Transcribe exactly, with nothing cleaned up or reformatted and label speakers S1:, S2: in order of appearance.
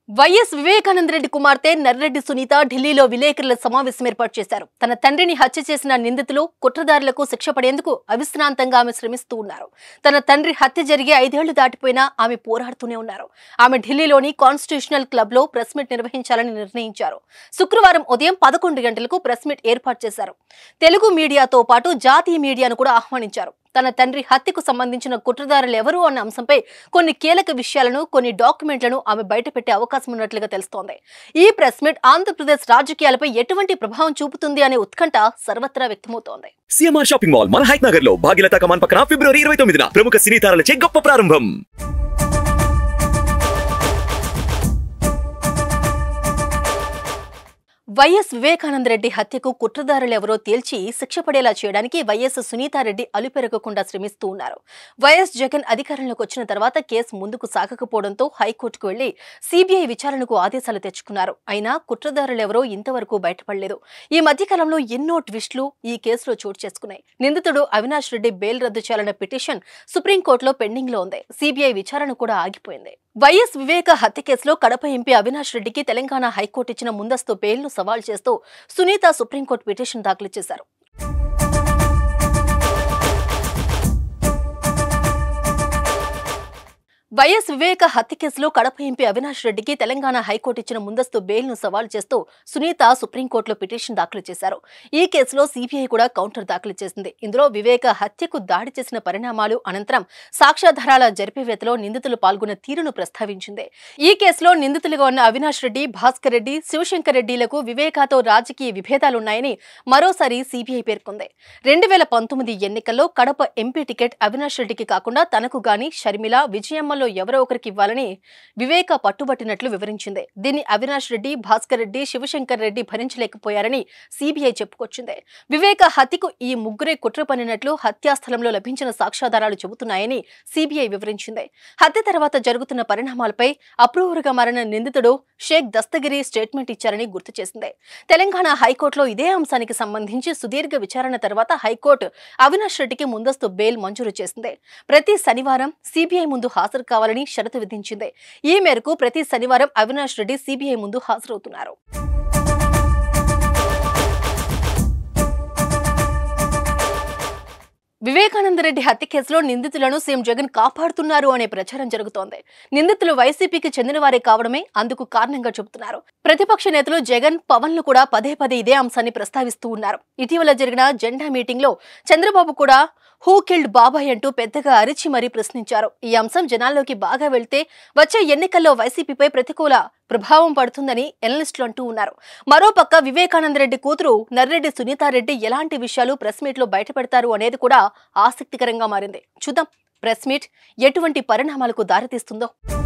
S1: YS Vivekananda Reddy కుమార్తె నర్రెడ్డి సునీత ఢిల్లీలో విలేకరుల సమావేశం ఏర్పాటు చేశారు. తన తండ్రిని హత్య చేసిన నిందితులు కుట్రదారులకు శిక్ష పడేందుకు అవిశ్రాంతంగా ఆమె శ్రమిస్తూ ఉన్నారు. తన తండ్రి హత్య జరిగి ఐదేళ్లు దాటిపోయినా ఆమె పోరాడుతూనే ఉన్నారు. ఆమె ఢిల్లీలోని కాన్స్టిట్యూషనల్ క్లబ్ లో ప్రెస్ మీట్ నిర్వహించాలని నిర్ణయించారు. శుక్రవారం ఉదయం పదకొండు గంటలకు ప్రెస్ మీట్ ఏర్పాటు చేశారు. తెలుగు మీడియాతో పాటు జాతీయ మీడియాను కూడా ఆహ్వానించారు. తన తండ్రి హత్యకు సంబంధించిన కుట్రదారులు ఎవరు అన్న అంశంపై కొన్ని కీలక విషయాలను కొన్ని డాక్యుమెంట్లను ఆమె బయటపెట్టే అవకాశం ఉన్నట్లుగా తెలుస్తోంది. ఈ ప్రెస్ మీట్ ఆంధ్రప్రదేశ్ రాజకీయాలపై ఎటువంటి ప్రభావం చూపుతుంది అనే ఉత్కంఠ సర్వత్రా వ్యక్తమవుతోంది.
S2: సిఎంఆర్ షాపింగ్ మాల్ మన హైత్ నగర్ లో భాగ్యలత కమాన్ పక్కన ఫిబ్రవరి ఇరవై తొమ్మిదిన ప్రముఖ సినీ తారలచే గొప్ప ప్రారంభం.
S1: వైఎస్ వివేకానంద రెడ్డి హత్యకు కుట్రదారులెవరో తేల్చి శిక్ష పడేలా చేయడానికి వైఎస్ సునీతారెడ్డి అలుపెరగకుండా శ్రమిస్తూ ఉన్నారు. వైఎస్ జగన్ అధికారంలోకి వచ్చిన తర్వాత కేసు ముందుకు సాగకపోవడంతో హైకోర్టుకు వెళ్లి సీబీఐ విచారణకు ఆదేశాలు తెచ్చుకున్నారు. అయినా కుట్రదారులెవరో ఇంతవరకు బయటపడలేదు. ఈ మధ్యకాలంలో ఎన్నో ట్విస్టులు ఈ కేసులో చోటు చేసుకున్నాయి. నిందితుడు అవినాష్ రెడ్డి బెయిల్ రద్దు చేయాలన్న పిటిషన్ సుప్రీంకోర్టులో పెండింగ్ లో ఉంది. సీబీఐ విచారణ కూడా ఆగిపోయింది. వైఎస్ వివేక హత్య కేసులో కడప ఎంపీ అవినాష్ రెడ్డికి తెలంగాణ హైకోర్టు ఇచ్చిన ముందస్తు బెయిల్ను సవాల్ చేస్తూ సునీత సుప్రీంకోర్టు పిటిషన్ దాఖలు చేశారు. వైఎస్ వివేక హత్య కేసులో కడప ఎంపీ అవినాష్ రెడ్డికి తెలంగాణ హైకోర్టు ఇచ్చిన ముందస్తు బెయిల్ ను సవాల్ చేస్తూ సునీత సుప్రీంకోర్టులో పిటిషన్ దాఖలు చేశారు. ఈ కేసులో సీబీఐ కూడా కౌంటర్ దాఖలు చేసింది. ఇందులో వివేక హత్యకు దాడి చేసిన పరిణామాలు అనంతరం సాక్ష్యాధారాల జరిపివేతలో నిందితులు పాల్గొన్న తీరును ప్రస్తావించింది. ఈ కేసులో నిందితులుగా ఉన్న అవినాష్ రెడ్డి, భాస్కర్ రెడ్డి, శివశంకర్ రెడ్డిలకు వివేకాతో రాజకీయ విభేదాలున్నాయని మరోసారి సీబీఐ పేర్కొంది. రెండు వేల పంతొమ్మిది ఎన్నికల్లో కడప ఎంపీ టికెట్ అవినాష్ రెడ్డికి కాకుండా తనకు గాని షర్మిల, విజయమ్మలో ఎవరో ఒకరికి ఇవ్వాలని వివేక పట్టుబట్టినట్లు వివరించింది. దీన్ని అవినాష్ రెడ్డి, భాస్కర్ రెడ్డి, శివశంకర్ రెడ్డి భరించలేకపోయారని సీబీఐ చెప్పుకొచ్చింది. వివేక హత్యకు ఈ ముగ్గురే కుట్ర పన్నినట్లు హత్యాస్థలంలో లభించిన సాక్ష్యాధారాలు చెబుతున్నాయని సీబీఐ వివరించింది. హత్య తర్వాత జరుగుతున్న పరిణామాలపై అప్రూవర్గా మారిన నిందితుడు షేక్ దస్తగిరి స్టేట్మెంట్ ఇచ్చారని గుర్తు చేసింది. తెలంగాణ హైకోర్టులో ఇదే అంశానికి సంబంధించి సుదీర్ఘ విచారణ తర్వాత హైకోర్టు అవినాష్ రెడ్డికి ముందస్తు బెయిల్ మంజూరు చేసింది. ప్రతి శనివారం సీబీఐ ముందు హాజరు కావాలని షరతు విధించింది. ఈ మేరకు ప్రతి శనివారం అవినాష్ రెడ్డి సీబీఐ ముందు హాజరవుతున్నారు. వివేకానంద రెడ్డి హత్య కేసులో నిందితులను సీఎం జగన్ కాపాడుతున్నారు అనే ప్రచారం జరుగుతోంది. నిందితులు వైసీపీకి చెందిన వారే కావడమే అందుకు కారణంగా చెబుతున్నారు. ప్రతిపక్ష నేతలు జగన్, పవన్ లు కూడా పదే పదే ఇదే అంశాన్ని ప్రస్తావిస్తూ ఉన్నారు. ఇటీవల జరిగిన జెండా మీటింగ్ లో చంద్రబాబు కూడా హూ కిల్డ్ బాబాయ్ అంటూ పెద్దగా అరిచి మరీ ప్రశ్నించారు. ఈ అంశం జనాల్లోకి బాగా వెళ్తే వచ్చే ఎన్నికల్లో వైసీపీపై ప్రతికూల ప్రభావం పడుతుందని ఎనలిస్టులు అంటూ ఉన్నారు. మరోపక్క వివేకానంద రెడ్డి కూతురు నర్రెడ్డి సునీతారెడ్డి ఎలాంటి విషయాలు ప్రెస్ మీట్ లో బయటపెడతారు అనేది కూడా ఆసక్తికరంగా మారింది. చూద్దాం ప్రెస్ మీట్ ఎటువంటి పరిణామాలకు దారితీస్తుందో.